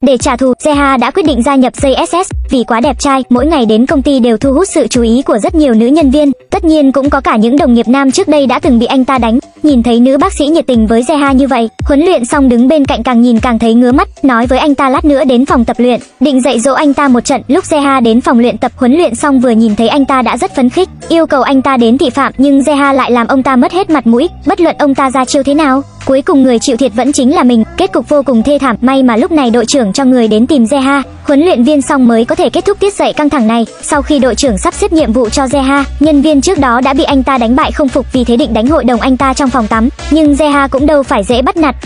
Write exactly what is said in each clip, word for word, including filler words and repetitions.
Để trả thù, Zeha đã quyết định gia nhập gi ét ét. Vì quá đẹp trai, mỗi ngày đến công ty đều thu hút sự chú ý của rất nhiều nữ nhân viên. Tất nhiên cũng có cả những đồng nghiệp nam trước đây đã từng bị anh ta đánh. Nhìn thấy nữ bác sĩ nhiệt tình với Zeha như vậy, huấn luyện xong đứng bên cạnh càng nhìn càng thấy ngứa mắt, nói với anh ta lát nữa đến phòng tập luyện, định dạy dỗ anh ta một trận. Lúc Zeha đến phòng luyện tập huấn luyện xong vừa nhìn thấy anh ta đã rất phấn khích, yêu cầu anh ta đến thị phạm, nhưng Zeha lại làm ông ta mất hết mặt mũi, bất luận ông ta ra chiêu thế nào. Cuối cùng người chịu thiệt vẫn chính là mình, kết cục vô cùng thê thảm. May mà lúc này đội trưởng cho người đến tìm Zeha, huấn luyện viên xong mới có thể kết thúc tiết dạy căng thẳng này. Sau khi đội trưởng sắp xếp nhiệm vụ cho Zeha, nhân viên trước đó đã bị anh ta đánh bại không phục, vì thế định đánh hội đồng anh ta trong phòng tắm, nhưng Zeha cũng đâu phải dễ bắt nạt.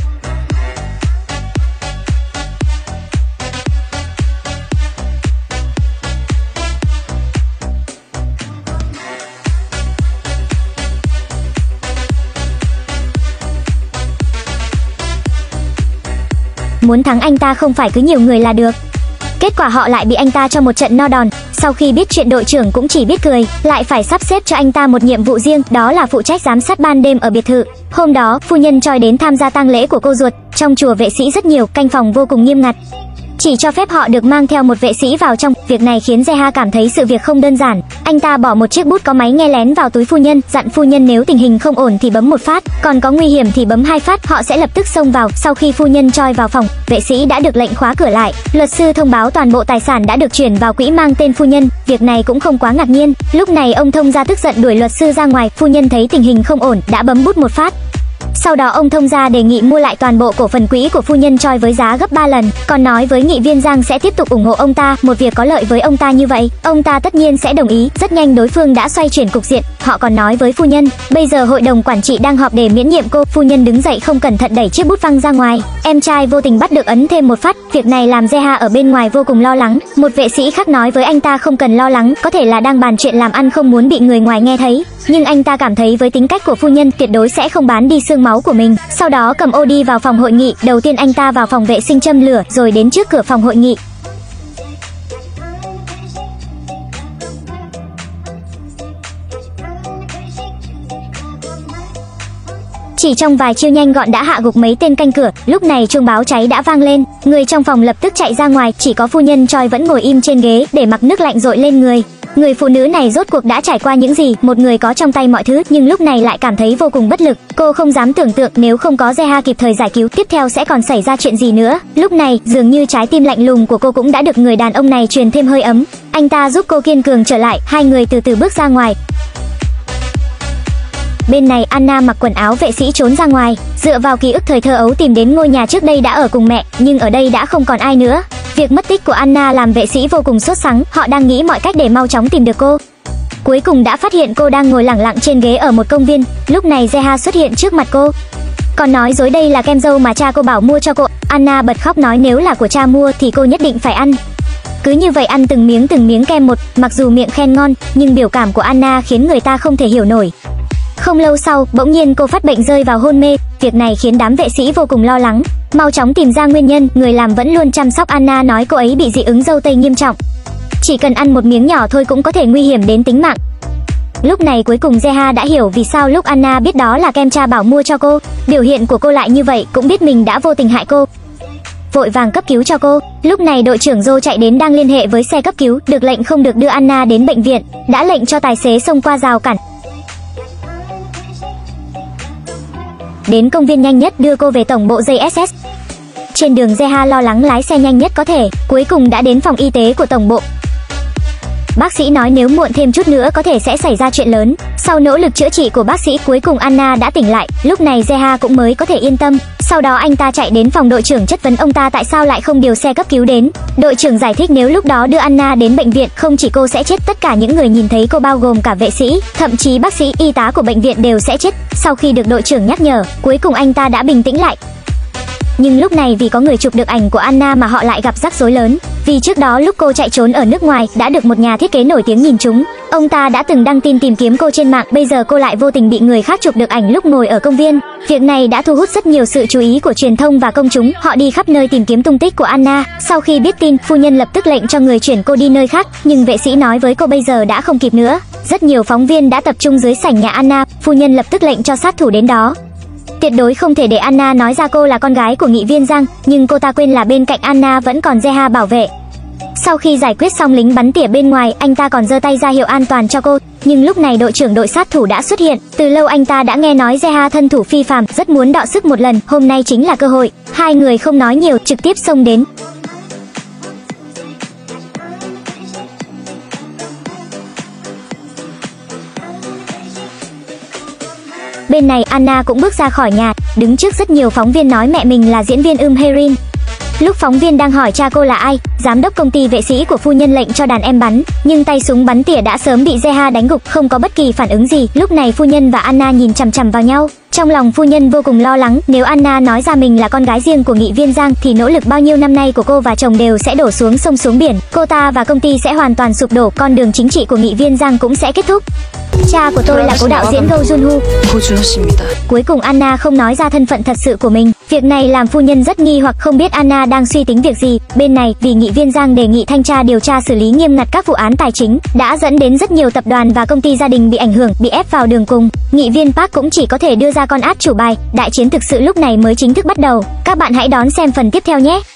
Muốn thắng anh ta không phải cứ nhiều người là được. Kết quả họ lại bị anh ta cho một trận no đòn. Sau khi biết chuyện, đội trưởng cũng chỉ biết cười, lại phải sắp xếp cho anh ta một nhiệm vụ riêng, đó là phụ trách giám sát ban đêm ở biệt thự. Hôm đó, phu nhân Choi đến tham gia tang lễ của cô ruột. Trong chùa vệ sĩ rất nhiều, canh phòng vô cùng nghiêm ngặt, chỉ cho phép họ được mang theo một vệ sĩ vào trong. Việc này khiến Zeha cảm thấy sự việc không đơn giản. Anh ta bỏ một chiếc bút có máy nghe lén vào túi phu nhân, dặn phu nhân nếu tình hình không ổn thì bấm một phát, còn có nguy hiểm thì bấm hai phát, họ sẽ lập tức xông vào. Sau khi phu nhân Choi vào phòng, vệ sĩ đã được lệnh khóa cửa lại. Luật sư thông báo toàn bộ tài sản đã được chuyển vào quỹ mang tên phu nhân. Việc này cũng không quá ngạc nhiên. Lúc này ông thông gia tức giận đuổi luật sư ra ngoài. Phu nhân thấy tình hình không ổn, đã bấm bút một phát. Sau đó ông thông gia đề nghị mua lại toàn bộ cổ phần quỹ của phu nhân Choi với giá gấp ba lần, còn nói với nghị viên Giang sẽ tiếp tục ủng hộ ông ta. Một việc có lợi với ông ta như vậy, ông ta tất nhiên sẽ đồng ý. Rất nhanh đối phương đã xoay chuyển cục diện. Họ còn nói với phu nhân, bây giờ hội đồng quản trị đang họp để miễn nhiệm cô. Phu nhân đứng dậy không cẩn thận đẩy chiếc bút văng ra ngoài. Em trai vô tình bắt được ấn thêm một phát. Việc này làm Zeha ở bên ngoài vô cùng lo lắng. Một vệ sĩ khác nói với anh ta không cần lo lắng, có thể là đang bàn chuyện làm ăn không muốn bị người ngoài nghe thấy. Nhưng anh ta cảm thấy với tính cách của phu nhân tuyệt đối sẽ không bán đi xương máu của mình. Sau đó cầm ô đi vào phòng hội nghị. Đầu tiên anh ta vào phòng vệ sinh châm lửa, rồi đến trước cửa phòng hội nghị. Chỉ trong vài chiêu nhanh gọn đã hạ gục mấy tên canh cửa. Lúc này chuông báo cháy đã vang lên, người trong phòng lập tức chạy ra ngoài. Chỉ có phu nhân Choi vẫn ngồi im trên ghế để mặc nước lạnh dội lên người. Người phụ nữ này rốt cuộc đã trải qua những gì? Một người có trong tay mọi thứ, nhưng lúc này lại cảm thấy vô cùng bất lực. Cô không dám tưởng tượng nếu không có Zeha kịp thời giải cứu, tiếp theo sẽ còn xảy ra chuyện gì nữa. Lúc này, dường như trái tim lạnh lùng của cô cũng đã được người đàn ông này truyền thêm hơi ấm. Anh ta giúp cô kiên cường trở lại. Hai người từ từ bước ra ngoài. Bên này, Anna mặc quần áo vệ sĩ trốn ra ngoài, dựa vào ký ức thời thơ ấu tìm đến ngôi nhà trước đây đã ở cùng mẹ, nhưng ở đây đã không còn ai nữa. Việc mất tích của Anna làm vệ sĩ vô cùng sốt sắng, họ đang nghĩ mọi cách để mau chóng tìm được cô. Cuối cùng đã phát hiện cô đang ngồi lẳng lặng trên ghế ở một công viên. Lúc này Zeha xuất hiện trước mặt cô, còn nói dối đây là kem dâu mà cha cô bảo mua cho cô. Anna bật khóc nói nếu là của cha mua thì cô nhất định phải ăn. Cứ như vậy ăn từng miếng từng miếng kem một, mặc dù miệng khen ngon, nhưng biểu cảm của Anna khiến người ta không thể hiểu nổi. Không lâu sau, bỗng nhiên cô phát bệnh rơi vào hôn mê. Việc này khiến đám vệ sĩ vô cùng lo lắng, mau chóng tìm ra nguyên nhân. Người làm vẫn luôn chăm sóc Anna nói cô ấy bị dị ứng dâu tây nghiêm trọng, chỉ cần ăn một miếng nhỏ thôi cũng có thể nguy hiểm đến tính mạng. Lúc này cuối cùng Zeha đã hiểu vì sao lúc Anna biết đó là kem cha bảo mua cho cô, biểu hiện của cô lại như vậy, cũng biết mình đã vô tình hại cô, vội vàng cấp cứu cho cô. Lúc này đội trưởng Jo chạy đến đang liên hệ với xe cấp cứu, được lệnh không được đưa Anna đến bệnh viện, đã lệnh cho tài xế xông qua rào cản, đến công viên nhanh nhất đưa cô về tổng bộ gi ét ét. Trên đường Zeha lo lắng lái xe nhanh nhất có thể, cuối cùng đã đến phòng y tế của tổng bộ. Bác sĩ nói nếu muộn thêm chút nữa có thể sẽ xảy ra chuyện lớn. Sau nỗ lực chữa trị của bác sĩ, cuối cùng Anna đã tỉnh lại. Lúc này Zeha cũng mới có thể yên tâm. Sau đó anh ta chạy đến phòng đội trưởng chất vấn ông ta tại sao lại không điều xe cấp cứu đến. Đội trưởng giải thích nếu lúc đó đưa Anna đến bệnh viện, không chỉ cô sẽ chết, tất cả những người nhìn thấy cô bao gồm cả vệ sĩ, thậm chí bác sĩ, y tá của bệnh viện đều sẽ chết. Sau khi được đội trưởng nhắc nhở, cuối cùng anh ta đã bình tĩnh lại. Nhưng lúc này vì có người chụp được ảnh của Anna mà họ lại gặp rắc rối lớn. Vì trước đó lúc cô chạy trốn ở nước ngoài đã được một nhà thiết kế nổi tiếng nhìn trúng. Ông ta đã từng đăng tin tìm kiếm cô trên mạng, bây giờ cô lại vô tình bị người khác chụp được ảnh lúc ngồi ở công viên. Việc này đã thu hút rất nhiều sự chú ý của truyền thông và công chúng. Họ đi khắp nơi tìm kiếm tung tích của Anna. Sau khi biết tin, phu nhân lập tức lệnh cho người chuyển cô đi nơi khác, nhưng vệ sĩ nói với cô bây giờ đã không kịp nữa. Rất nhiều phóng viên đã tập trung dưới sảnh nhà Anna, phu nhân lập tức lệnh cho sát thủ đến đó. Tuyệt đối không thể để Anna nói ra cô là con gái của nghị viên Giang, nhưng cô ta quên là bên cạnh Anna vẫn còn Jeha bảo vệ. Sau khi giải quyết xong lính bắn tỉa bên ngoài, anh ta còn giơ tay ra hiệu an toàn cho cô. Nhưng lúc này đội trưởng đội sát thủ đã xuất hiện. Từ lâu anh ta đã nghe nói Jeha thân thủ phi phàm, rất muốn đọ sức một lần. Hôm nay chính là cơ hội. Hai người không nói nhiều, trực tiếp xông đến. Bên này Anna cũng bước ra khỏi nhà, đứng trước rất nhiều phóng viên nói mẹ mình là diễn viên Um Herin. Lúc phóng viên đang hỏi cha cô là ai, giám đốc công ty vệ sĩ của phu nhân lệnh cho đàn em bắn, nhưng tay súng bắn tỉa đã sớm bị Jeha đánh gục, không có bất kỳ phản ứng gì. Lúc này phu nhân và Anna nhìn chằm chằm vào nhau. Trong lòng phu nhân vô cùng lo lắng, nếu Anna nói ra mình là con gái riêng của nghị viên Giang thì nỗ lực bao nhiêu năm nay của cô và chồng đều sẽ đổ xuống sông xuống biển. Cô ta và công ty sẽ hoàn toàn sụp đổ, con đường chính trị của nghị viên Giang cũng sẽ kết thúc. Cha của tôi là cố đạo diễn Go Junho. Cuối cùng Anna không nói ra thân phận thật sự của mình. Việc này làm phu nhân rất nghi hoặc, không biết Anna đang suy tính việc gì. Bên này, vì nghị viên Giang đề nghị thanh tra điều tra xử lý nghiêm ngặt các vụ án tài chính, đã dẫn đến rất nhiều tập đoàn và công ty gia đình bị ảnh hưởng, bị ép vào đường cùng. Nghị viên Park cũng chỉ có thể đưa ra con át chủ bài. Đại chiến thực sự lúc này mới chính thức bắt đầu. Các bạn hãy đón xem phần tiếp theo nhé.